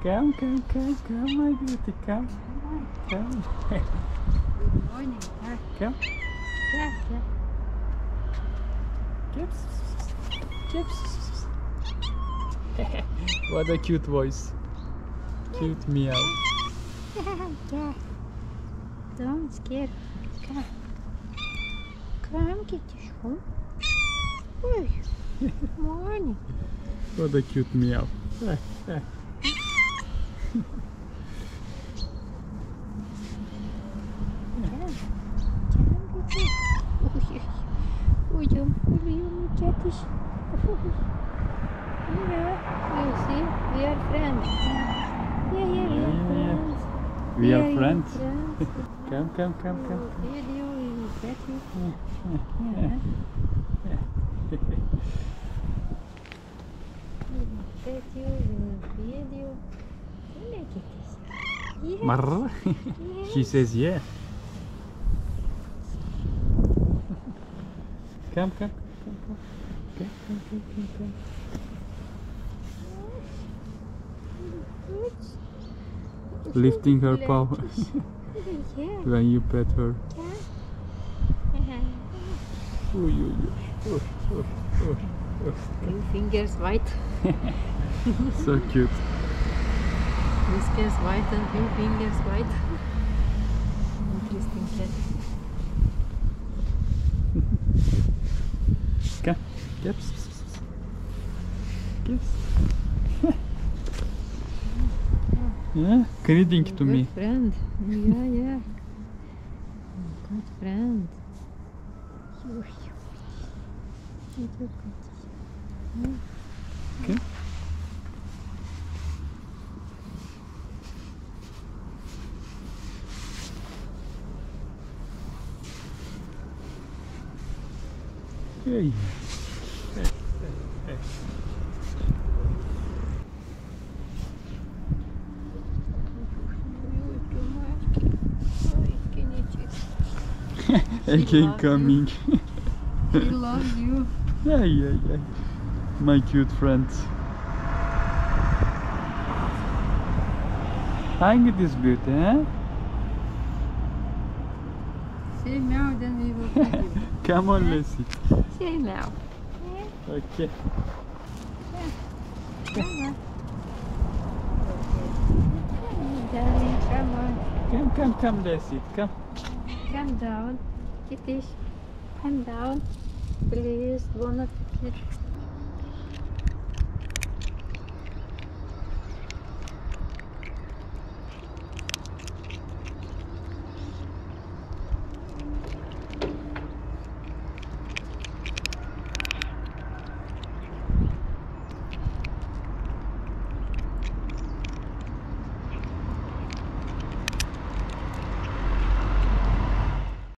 Come, come, come, come, my beauty, come. Come. Good morning. Come. Yeah, yeah. Gibbs. Gibbs. What a cute voice. Cute meow. Yeah. Don't scare. Come. Come, kitty. Oi. Morning. What a cute meow. Uyum, catfish. Yeah, you see, we are friends. Yeah, we are friends. We are friends. Come, come, come, come. Video, we will pet you. We will pet you, we will feed you. You make it easy. Yes. Marr. She says yeah. Come, come, come, come. Come, come, come, come, come. Lifting her paw when you pet her. Two fingers white. So cute. Whiskers white and few fingers white. Interesting cat. Come. Gibbs. Gibbs. Yeah, greeting to me. Good friend. Yeah. Good friend. Okay. Hey. Again coming. He loves you. Yeah. My cute friends. Hang this beauty, eh? Say meow, then we will feed you. Come on, let's sit. Say meow. Okay. Come on. Darling, come on. Come, let's sit. Come. Calm down. Kitty. Calm down. Please, do not